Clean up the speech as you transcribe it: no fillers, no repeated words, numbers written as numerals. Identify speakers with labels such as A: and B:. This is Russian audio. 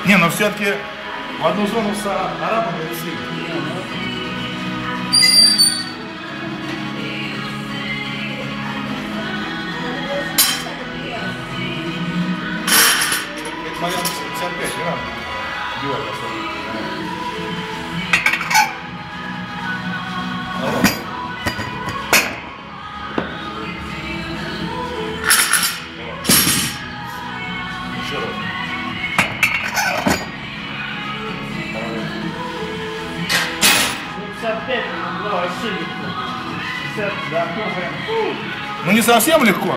A: Не, но все-таки в одну зону с арабом решили. Момент 55, не надо. Убивать особо. Еще раз.
B: 55, ну вообще легко. 50, да,
A: Ну не совсем легко.